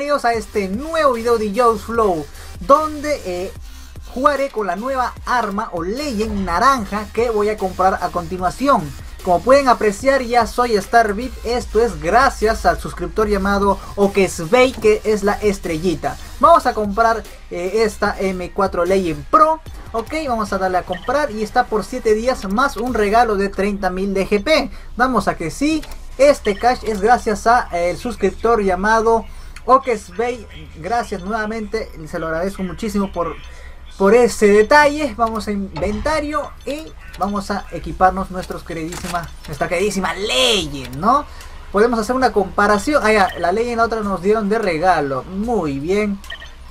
bienvenidos a este nuevo video de Joe's Flow, donde jugaré con la nueva arma o Legend naranja que voy a comprar a continuación. Como pueden apreciar, ya soy Starbit. Esto es gracias al suscriptor llamado Okesbey, que es la estrellita. Vamos a comprar esta M4 Legend Pro. Ok, vamos a darle a comprar y está por 7 días más un regalo de 30.000 de GP. Vamos a que sí. Este cash es gracias a el suscriptor llamado Okesbey. Gracias nuevamente, se lo agradezco muchísimo por ese detalle. Vamos a inventario y vamos a equiparnos nuestra queridísima Legend, ¿no? Podemos hacer una comparación. Ah, ya, la Legend la otra nos dieron de regalo. Muy bien.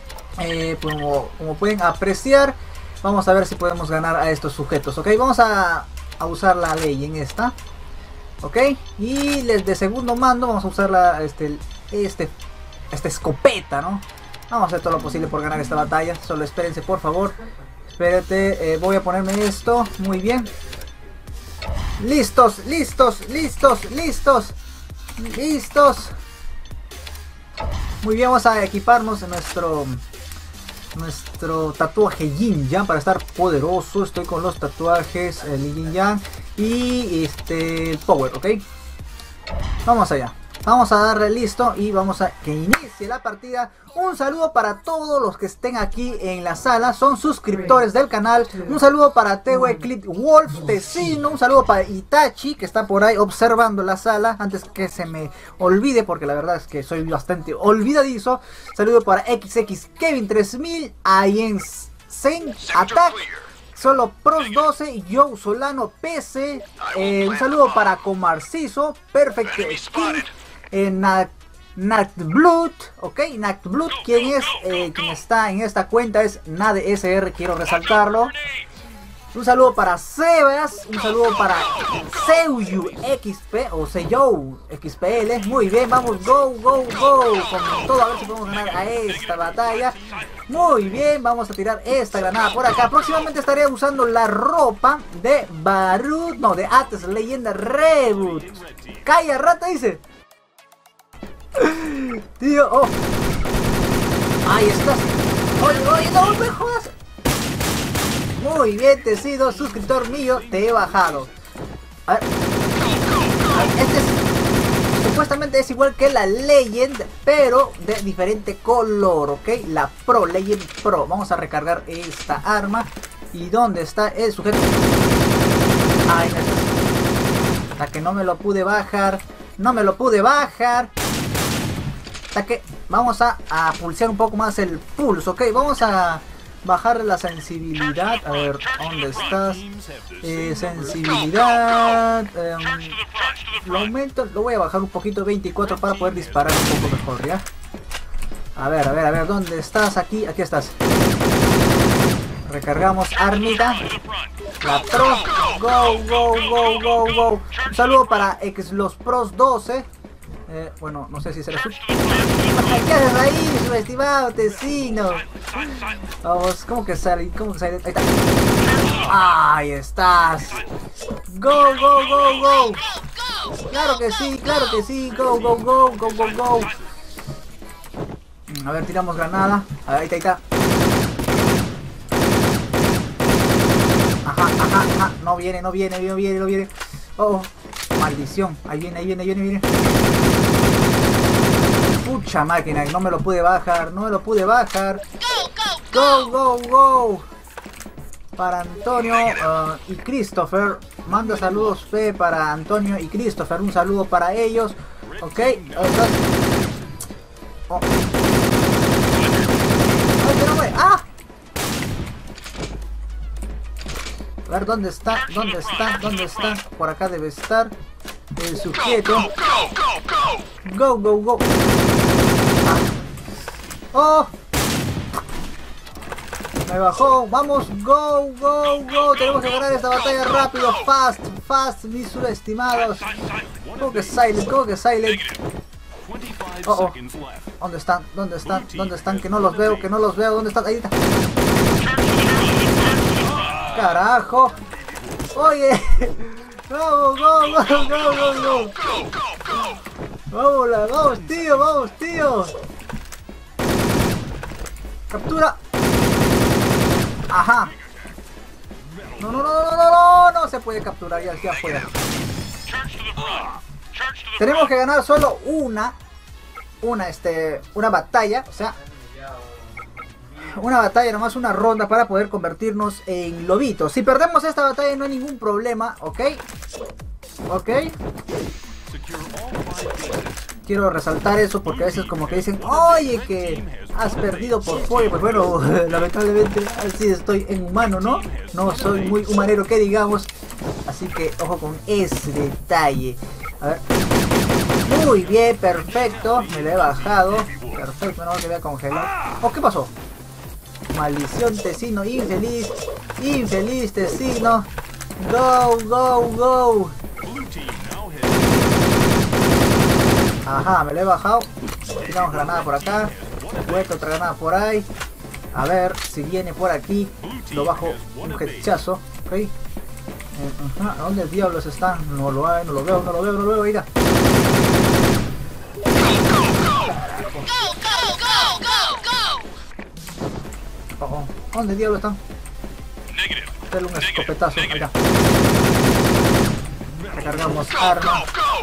Como pueden apreciar, vamos a ver si podemos ganar a estos sujetos. Ok, vamos a usar la Legend esta. Ok, y de segundo mando vamos a usar esta escopeta, ¿no? Vamos a hacer todo lo posible por ganar esta batalla. Solo espérense, por favor. Espérate, voy a ponerme esto. Muy bien. Listos, listos, listos, listos. Listos. Muy bien, vamos a equiparnos en nuestro tatuaje Yin Yang para estar poderoso. Estoy con los tatuajes Yin Yang y el Power, ok. Vamos allá. Vamos a darle listo y vamos a que inicie la partida. Un saludo para todos los que estén aquí en la sala, son suscriptores del canal. Un saludo para TV Clip Wolf Tecino. Un saludo para Itachi, que está por ahí observando la sala antes que se me olvide, porque la verdad es que soy bastante olvidadizo. Saludo para XX Kevin 3000, Ayen Zen Attack, Solo Pros 12, Joe Solano PC. Un saludo para Comarciso, Perfect Skin, Nactblood, ok, Nactblood, quien está en esta cuenta es Nade SR, quiero resaltarlo. Un saludo para Sebas, un saludo para Seuyu XP o Seyou XPL. Muy bien, vamos, go, go, go, con todo, a ver si podemos ganar a esta batalla. Muy bien, vamos a tirar esta granada por acá. Próximamente estaré usando la ropa de Barut, no, de Ates Leyenda Reboot. Calla rata, dice. Tío, oh. Ahí estás. Oye, oye, no me jodas. Muy bien, te he sido suscriptor mío, te he bajado. A ver. Supuestamente es igual que la Legend, pero de diferente color, ok. La Pro, Legend Pro. Vamos a recargar esta arma. ¿Y dónde está el sujeto? Ay, no. Hasta que no me lo pude bajar. No me lo pude bajar. Hasta que vamos a pulsear un poco más el pulso, ok. Vamos a bajar la sensibilidad. A ver, ¿dónde estás? Sensibilidad. Lo aumento, lo voy a bajar un poquito, 24, para poder disparar un poco mejor, ¿ya? A ver, ¿dónde estás? Aquí estás. Recargamos armita. La Pro. Go, go, go, go, go. Un saludo para los Pros 12. Bueno, no sé si será su... ¿Qué haces ahí, subestimado Tecino? Vamos, ¿cómo que sale? ¿Cómo que sale? Ahí está. Ahí estás. Go, go, go, go. Claro que sí, claro que sí. Go, go, go, go, go, go. A ver, tiramos granada. Ahí está, ahí está. Ajá, ajá, ajá. No viene, no viene, no viene, no viene. Oh, maldición. Ahí viene, ahí viene, ahí viene, ahí viene. Pucha máquina, no me lo pude bajar, no me lo pude bajar. Go, go, go. Para Antonio y Christopher. Manda saludos, Fe, para Antonio y Christopher. Un saludo para ellos. Ok. Oh. ¡Ah! A ver, ¿dónde está? ¿Dónde está? ¿Dónde está? Por acá debe estar el sujeto. Go, go, go. Ah. Oh. Me bajó. Vamos. Go, go, go. Tenemos que ganar esta batalla rápido. Fast, fast, mis subestimados. ¿Cómo que silent? ¿Cómo que silent? Oh, oh. ¿Dónde están? ¿Dónde están? ¿Dónde están? Que no los veo, que no los veo. ¿Dónde están? Ahí está. Carajo. Oye. Vamos, vamos, vamos, vamos, vamos. Vamos, vamos, tío, vamos, tío. Captura. Ajá. No, no, no, no, no, no, no se puede capturar, ya fuera. Tenemos que ganar solo una batalla, o sea, una batalla, nomás una ronda para poder convertirnos en lobitos. Si perdemos esta batalla no hay ningún problema, ¿ok? ¿Ok? Quiero resaltar eso porque a veces como que dicen, oye, que has perdido por pollo. Pues bueno, lamentablemente así estoy en humano, ¿no? No soy muy humanero que digamos. Así que ojo con ese detalle. A ver. Muy bien, perfecto. Me lo he bajado. Perfecto, no que voy a congelar. Oh, ¿qué pasó? Maldición Tecino, infeliz. Infeliz Tecino. Go, go, go. Ajá, me lo he bajado. Tiramos granada por acá. Vuelta otra granada por ahí. A ver si viene por aquí. Lo bajo un hechazo. Ok. Ajá, ¿dónde diablos están? No lo hay, no lo veo, no lo veo, no lo veo. Mira. Oh, ¿dónde diablos están? Dale un escopetazo. Ahí está. Recargamos arma.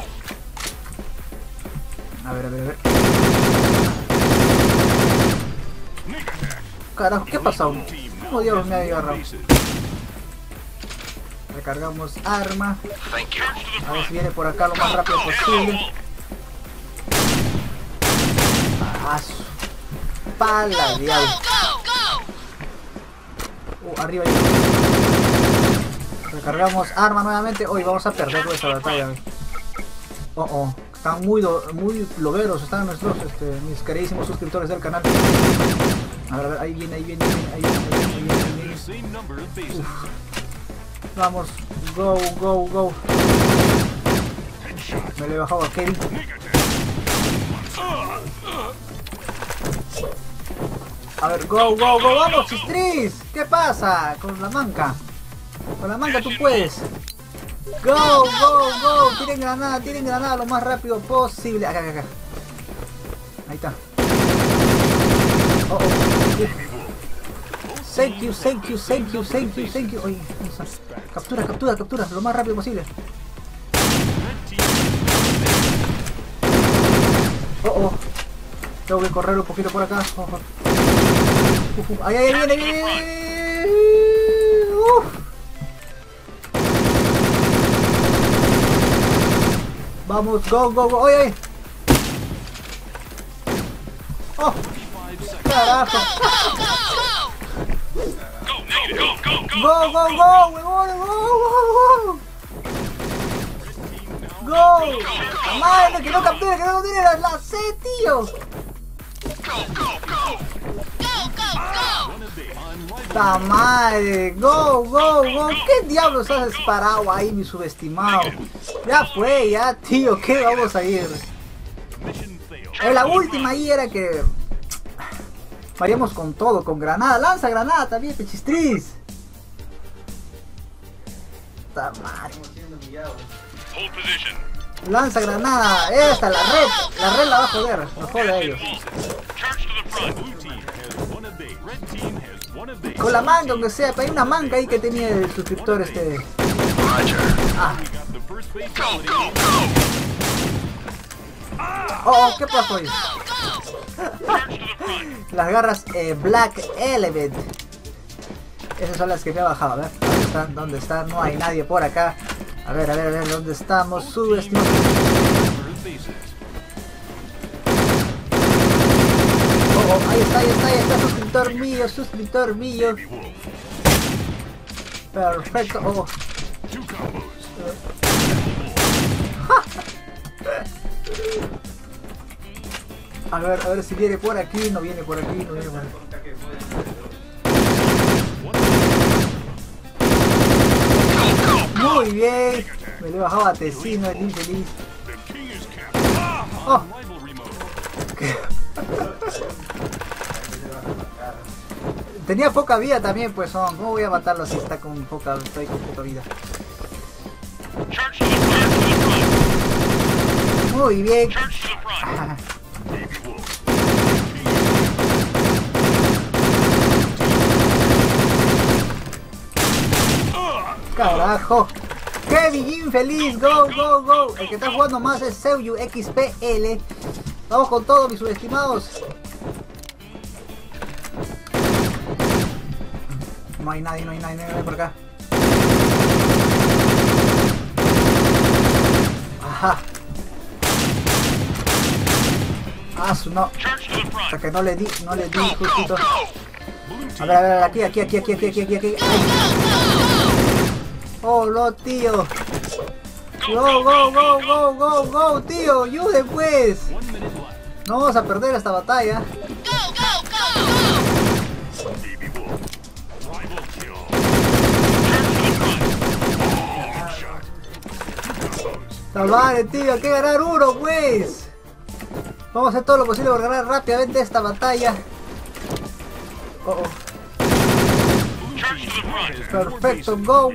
A ver, a ver, a ver. Carajo, ¿qué ha pasado? ¿Cómo diablos me ha agarrado? Recargamos arma. A ver si viene por acá lo más rápido posible. A su pala, diablo. Arriba ahí. Recargamos arma nuevamente. Hoy vamos a perder esta batalla. Oh, oh. Están muy loberos, están nuestros, mis queridísimos suscriptores del canal. A ver, ahí viene, ahí viene, ahí viene. Uf. Vamos, go, go, go. Me lo he bajado a Kevin. A ver, go, go, go, vamos, Chistris. ¿Qué pasa? Con la manca. Con la manca tú puedes. Go, go, go. Tiren granada lo más rápido posible. Acá, acá, acá. Ahí está. Oh, oh. Thank you, thank you, thank you, thank you, thank you. Oye, captura, captura, captura, lo más rápido posible. Oh, oh. Tengo que correr un poquito por acá. Oh, oh. Ahí, ahí, viene, viene. Vamos, go, go, go. Oye, oye. Oh, carajo. Go, go, go, huevones, go, go, go. Go. Madre, que no capture, la C, tío. ¡Ta madre! ¡Go, go, go! ¿Qué diablos has disparado ahí, mi subestimado? Ya fue, ya, tío, ¿qué vamos a ir? La última ahí era que... Faríamos con todo, con granada. ¡Lanza granada también, Pechistris! ¡Ta madre! Lanza granada. Esta, la red la va a joder. Nos jode a ellos. Con la manga, aunque sea, hay una manga ahí que tenía el suscriptor Ah. Oh, ¿qué pasó ahí? Las garras Black Element. Esas son las que me ha bajado. A ver, ¿dónde están? ¿Dónde están? No hay nadie por acá. A ver, a ver, a ver, ¿dónde estamos? Subestimamos. Oh, ahí está, suscriptor mío. Perfecto. Oh. A ver si viene por aquí, no viene por aquí, no viene por aquí. Muy bien, me lo he bajado a Tecino, el infeliz. Oh. Tenía poca vida también, pues son. ¿Cómo voy a matarlo si está con poca, estoy con poca vida? Muy bien. Carajo. Kevin infeliz, go, go, go. El que está jugando más es Seuyu XPL. Vamos con todo, mis subestimados. No hay nadie por acá. Ajá. Ah, su no. Hasta que no le di justito. A ver, aquí. Oh, no, tío. Go, tío. Ayude, pues. No vamos a perder esta batalla. Vale, tío, hay que ganar uno, pues. Vamos a hacer todo lo posible por ganar rápidamente esta batalla. Oh. Perfecto, go.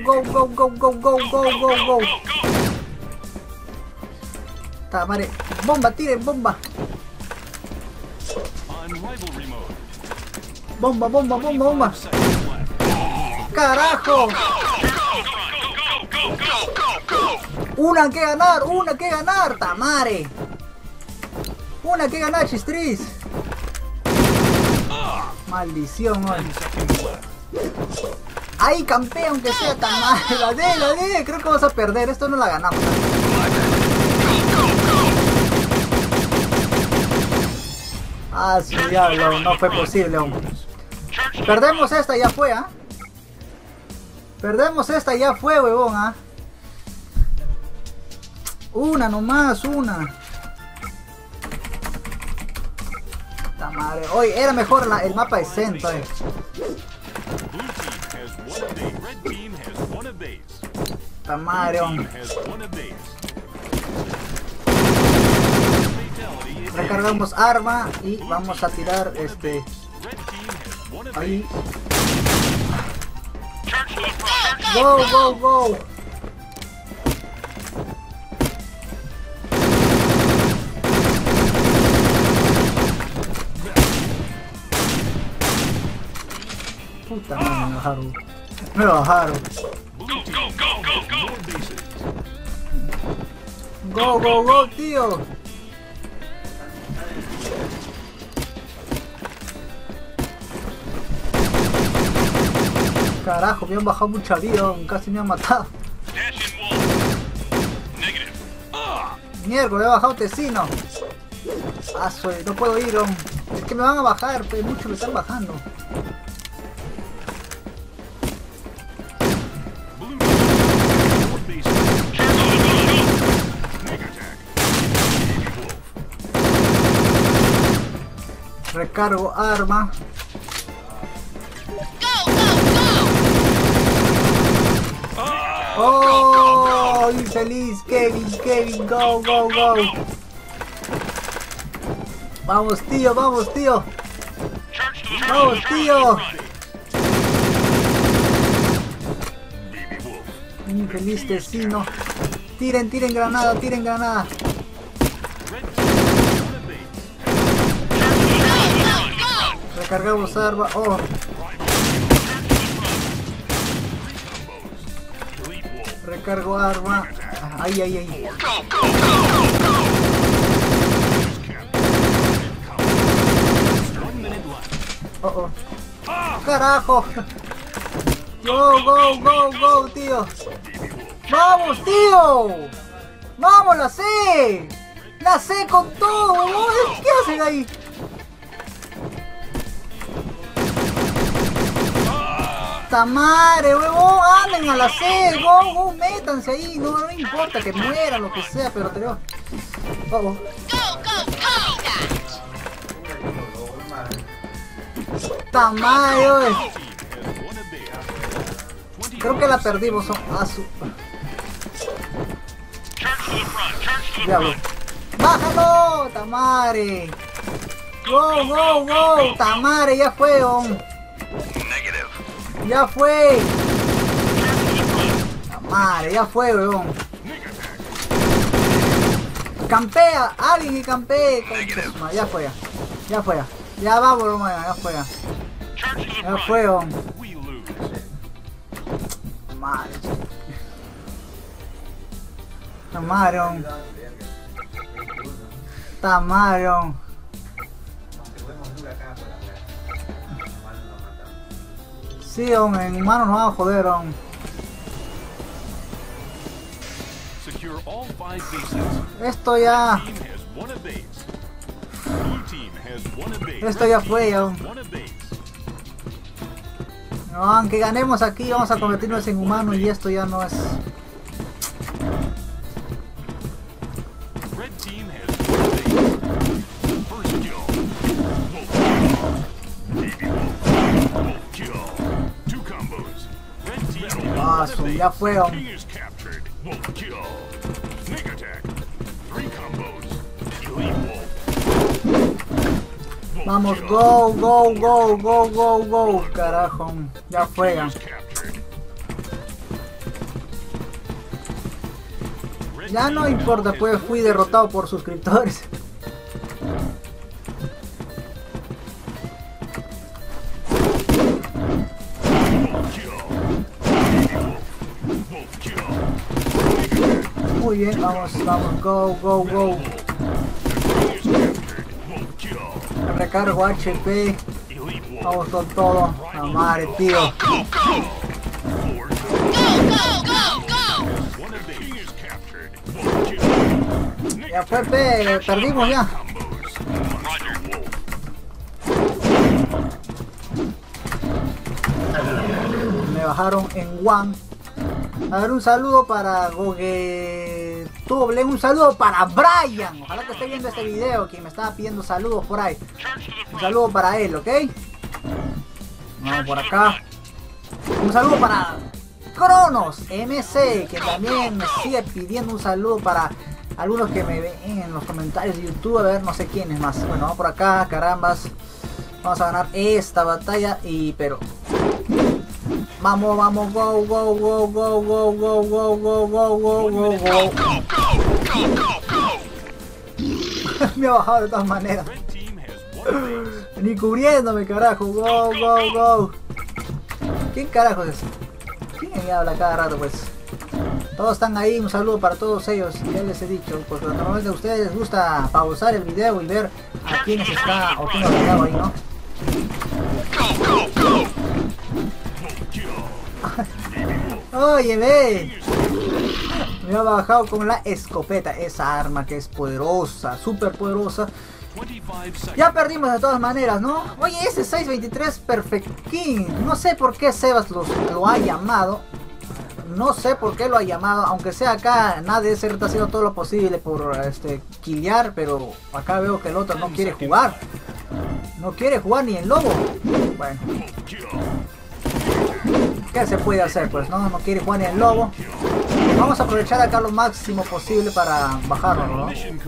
Madre. Bomba, tiren bomba. Bomba. Carajo. Una que ganar, Tamare. Una que ganar, Chistris. Maldición, hoy. Ahí campea, aunque sea Tamare. La D. Creo que vamos a perder. Esto no la ganamos. Ah, su diablo. No fue posible aún. Perdemos esta, ya fue, ¿ah? Perdemos esta, ya fue, huevón, ¿ah? Una nomás, una. La madre. Oye, era mejor el mapa de Sento, La madre, hombre. Recargamos arma y vamos a tirar ahí. Go. Puta madre, me bajaron. Go, tío. Carajo, me han bajado mucha vida, casi me han matado. Mierda, me ha bajado Tesino. Ah, no puedo ir, es que me van a bajar, pues mucho me están bajando. Recargo arma. Oh, infeliz Kevin, go. Vamos, tío. Infeliz Tesino. Tiren granada. Recargamos arma. Oh. Recargo arma. Ahí. Oh. Carajo. Go, tío. Vamos, tío. Vamos, la C. La C con todo, huevón. ¿Qué hacen ahí? Tamare, huevón, anden a la C, go, métanse ahí, no importa que muera, lo que sea, pero te veo. Oh. Tamare, oye. Creo que la perdimos, Diablo. ¡Bájalo, Tamare! Go, Tamare, ya fue, Ya fue. Madre, ya fue, weón. Campea, alguien que campee. Ya fue. Ya vamos, weón, ya fue, weón. madre. Tamaron. Tamaron. Sí, hombre, en humano nos van a joder, hombre. Esto ya... Esto ya fue, hombre. No, aunque ganemos aquí, vamos a convertirnos en humanos y esto ya no es... Ah, ya fue, hombre. Vamos, go, go, go, go, go, go, carajo, ya fue. Ya no importa, pues fui derrotado por suscriptores. Muy bien, vamos, vamos, go, go, go. Recargo HP. Vamos con todo. La madre, tío. Ya fue, perdimos ya. Me bajaron en one. A ver, un saludo para Goge Tuble, un saludo para Brian. Ojalá que esté viendo este video, quien me estaba pidiendo saludos por ahí. Un saludo para él, ¿ok? Vamos por acá. Un saludo para Cronos MC, que también me sigue pidiendo un saludo para algunos que me ven en los comentarios de YouTube. A ver, no sé quién es más. Bueno, vamos por acá, carambas. Vamos a ganar esta batalla y pero... Vamos, vamos, go, go, go, go, go, go, go, go, go, go, go, go. Me ha bajado de todas maneras. Ni cubriéndome, carajo. Go, go, go. ¿Quién carajo es? ¿Quién me habla cada rato, pues? Todos están ahí, un saludo para todos ellos. Ya les he dicho, porque normalmente a ustedes les gusta pausar el video y ver a quiénes está o quién ha llegado ahí, ¿no? Oye, ve. Me ha bajado con la escopeta, esa arma que es poderosa, súper poderosa. Ya perdimos de todas maneras, ¿no? Oye, ese 623 Perfect King, no sé por qué Sebas lo ha llamado. No sé por qué lo ha llamado, aunque sea acá, nadie se está haciendo todo lo posible por killar, pero acá veo que el otro no quiere jugar. No quiere jugar ni el lobo. Bueno. ¿Qué se puede hacer? Pues no quiere jugar ni el lobo. Vamos a aprovechar acá lo máximo posible para bajarlo, ¿no?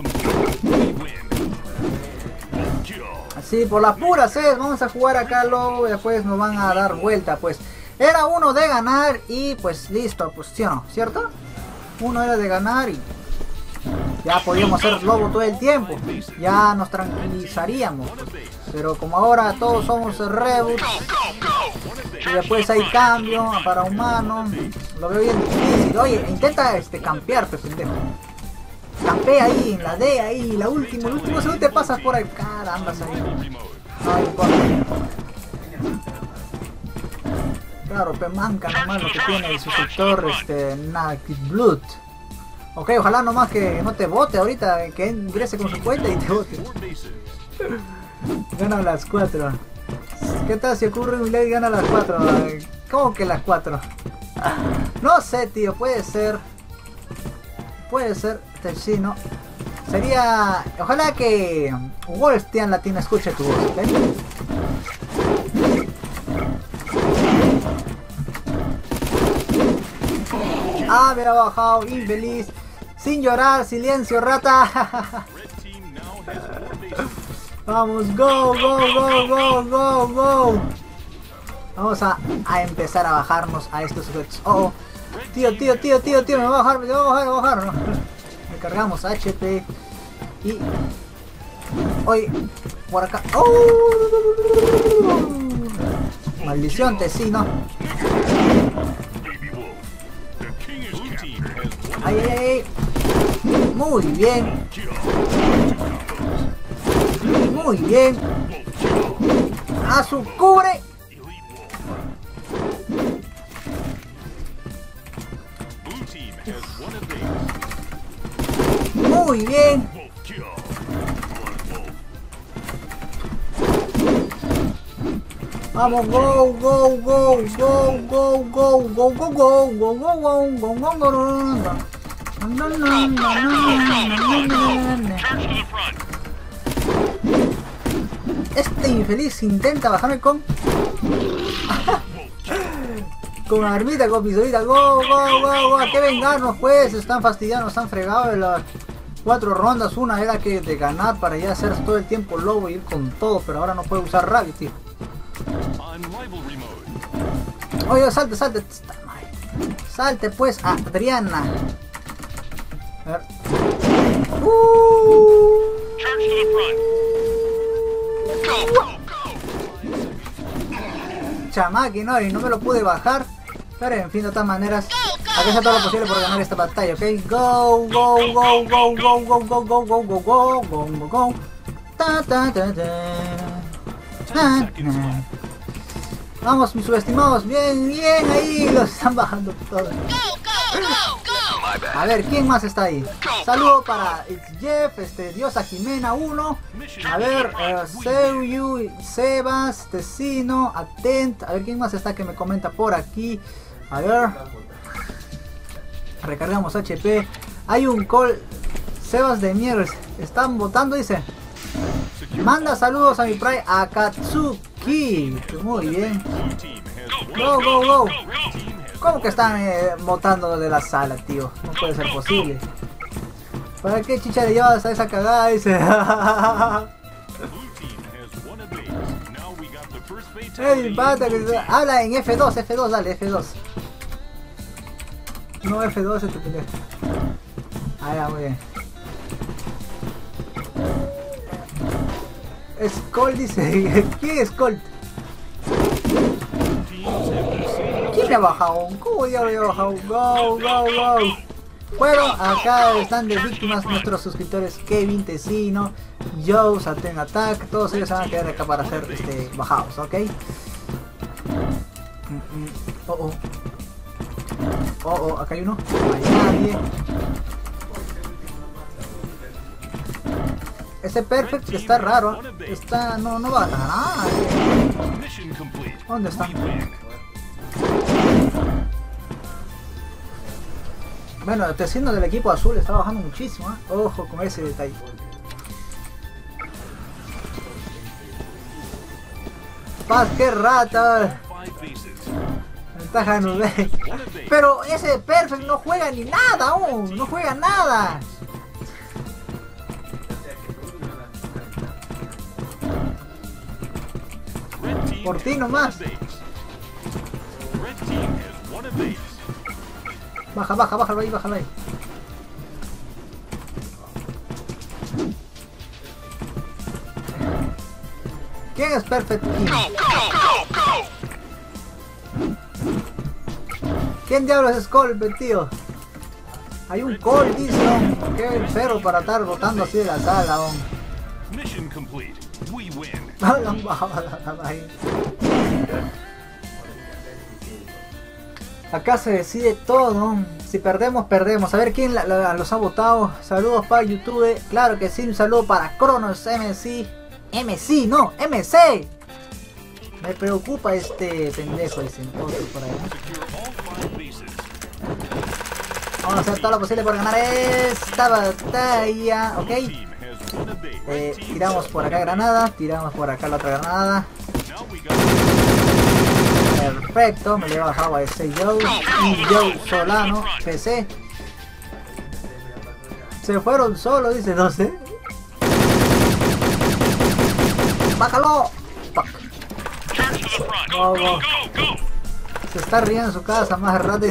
Así, por las puras, vamos a jugar acá lobo y después nos van a dar vuelta, pues. Era uno de ganar y pues listo, pues sí o no, ¿cierto? Uno era de ganar y ya podíamos ser lobo todo el tiempo. Ya nos tranquilizaríamos. Pero como ahora todos somos reboots y después hay cambio para humano, lo veo bien difícil. Oye, intenta campear, pues, pendejo. Campea ahí, en la D, ahí, el último segundo te pasas por ahí. Caramba, ahí. No importa. Claro, pe manca nomás lo que tiene el suscriptor Nightblood. Ok, ojalá nomás que no te vote ahorita, que ingrese con su cuenta y te vote. Gana las 4. ¿Qué tal si ocurre un ley y gana las 4? ¿Cómo que las 4? No sé, tío, puede ser. Puede ser, sí, ¿no? Sería... Ojalá que Wolfstian Latino escuche tu voz, ¿ok? Ah, me ha bajado, infeliz. Sin llorar, silencio, rata. Vamos, go, go, go, go, go, go. Vamos a empezar a bajarnos a estos sujetos. Oh, tío, me va a bajar, ¿no? Me cargamos HP. Y... Oye, por acá. ¡Oh! Maldición, Tesino. Muy bien. Muy bien. A su cubre. Muy bien. Vamos, go, go, go, go, go, go, go, go, go, go, go, go, go, go, go. Este infeliz intenta bajarme con con armita, con pistolita. Go, go, go, go. ¿A qué vengarnos pues? Están fastidiando, están fregados de las 4 rondas. Una era que de ganar para ya hacer todo el tiempo lobo y ir con todo, pero ahora no puedo usar Rabbit, tío. Oye, salte, salte. Salte pues, Adriana. A ver. Chamaki, no, y no me lo pude bajar. Pero en fin, de todas maneras, hay que hacer todo lo posible por ganar esta batalla, ¿ok? Go, go, go, go, go, go, go, go, go, go, go, go, go, go. Ta, ta, ta, ta. Vamos, mis subestimados, bien, bien, ahí los están bajando todos. A ver, ¿quién más está ahí? Saludo para Jeff, Diosa Jimena 1. A ver, Seuyu, Sebas, Tecino, Atent. A ver, ¿quién más está que me comenta por aquí? A ver. Recargamos HP. Hay un call. Sebas de Mieres. Están votando, dice. Manda saludos a mi Pride Akatsuki. Muy bien. Go, go, go. ¿Cómo que están votando de la sala, tío? No puede ser posible. ¿Para qué chicha le llevas a esa cagada? Dice. Hey, pata, habla en F2, F2, dale, F2. No, F2 este pendejo. Ah, ya, muy bien. Skull dice. ¿Quién es Skull? ¿Quién me ha bajado? ¿Cómo ya me ha bajado? Go, go, go. Bueno, acá están de víctimas nuestros suscriptores Kevin, Tecino, Joe, Saten Attack. Todos ellos se van a quedar acá para ser bajados, ¿ok? Oh, oh. Oh, oh, acá hay uno. No hay nadie. Ese Perfect está raro. Está. No va a ganar. ¿Dónde está? Bueno, el Tecino del equipo azul está bajando muchísimo, ¿eh? Ojo con ese detalle. Paz, qué rata. Ventaja de pero ese Perfect no juega ni nada aún. No juega nada. Por ti nomás. Baja, baja, bájalo ahí, bájalo ahí. ¿Quién es Perfect King? ¿Quién diablos es Colpe, tío? Hay un Col, dice, qué perro para estar botando así de la sala, Mission complete. We win. Acá se decide todo. Si perdemos, perdemos. A ver quién los ha votado. Saludos para YouTube. Claro que sí. Un saludo para Cronos MC. MC, no, MC. Me preocupa este pendejo, ese entonces por ahí. Vamos a hacer todo lo posible por ganar esta batalla. Ok. Tiramos por acá granada. Tiramos por acá la otra granada. Perfecto, me lo he bajado a ese Joe y Joe Solano, PC. Se fueron solo, dice, no sé. ¡Bájalo! Fuck. Oh, oh. Se está riendo en su casa más rato.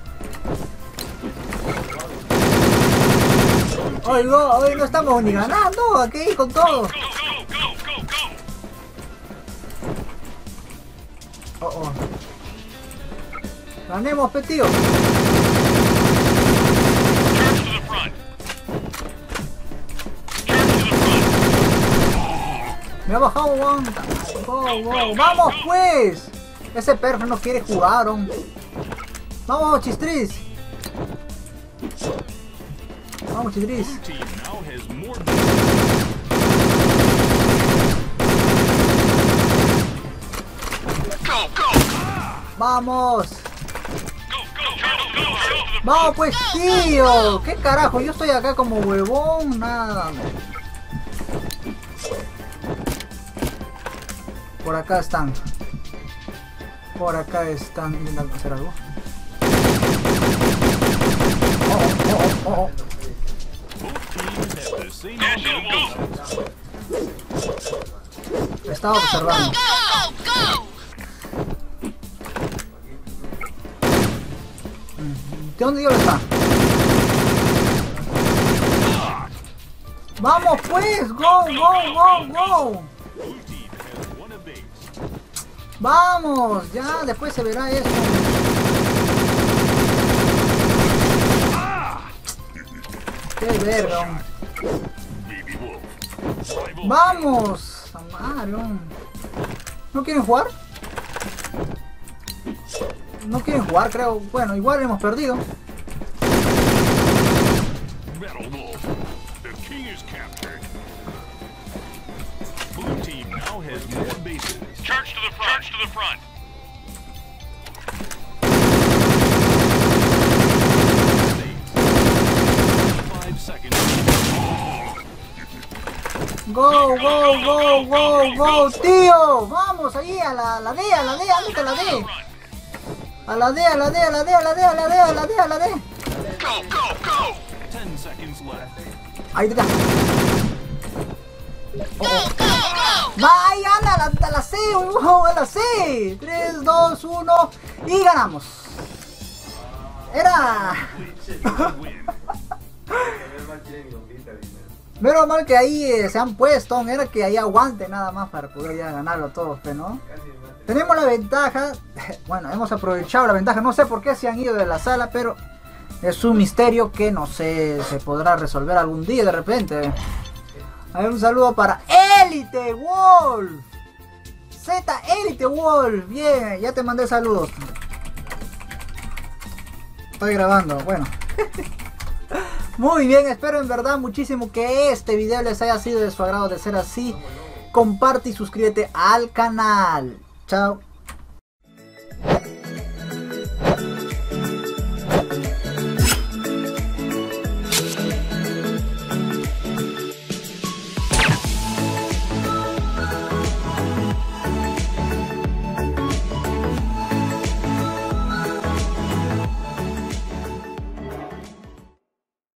Oigo, hoy no estamos ni ganando, aquí con todo. Oh, oh. Ganemos, tío. Me ha bajado, weón. ¡Vamos, pues! Ese perro no quiere jugar, weón. ¡Vamos, Chistris! ¡Vamos, Chistris! Blue team now has more. ¡Vamos! ¡Vamos, pues, tío! ¿Qué carajo? Yo estoy acá como huevón, nada. Por acá están. Por acá están intentando hacer algo. Oh. Both teams have the same number of bases. Estaba observando. ¿De dónde Dios está? ¡Vamos pues! ¡Go! Blue team has won a base. ¡Vamos! Ya, después se verá eso. ¡Qué verga! Baby Wolf. Rival. ¡Vamos! Mario. ¿No quieren jugar? No quieren jugar, creo. Bueno, igual hemos perdido. Metal Wolf. The king is captured. Blue team now has more bases. Charge to the front. Charge to the front. ¡Go! ¡Tío! ¡Vamos ahí a la D! ¡Ándate a la D! A la D. Go. 10 seconds left. Ahí está. ¡Vaya! ¡A la C! ¡A la C! 3, 2, 1 y ganamos. Era... Win. Menos mal que ahí se han puesto, era que ahí aguante nada más para poder ya ganarlo todos, ¿no? Tenemos la ventaja, bueno, hemos aprovechado la ventaja, no sé por qué se han ido de la sala, pero es un misterio que no sé, se podrá resolver algún día de repente. A ver, un saludo para Elite Wolf. Z Elite Wolf, bien, ya te mandé saludos. Estoy grabando, bueno. Muy bien, espero en verdad muchísimo que este video les haya sido de su agrado. De ser así, comparte y suscríbete al canal. Chao.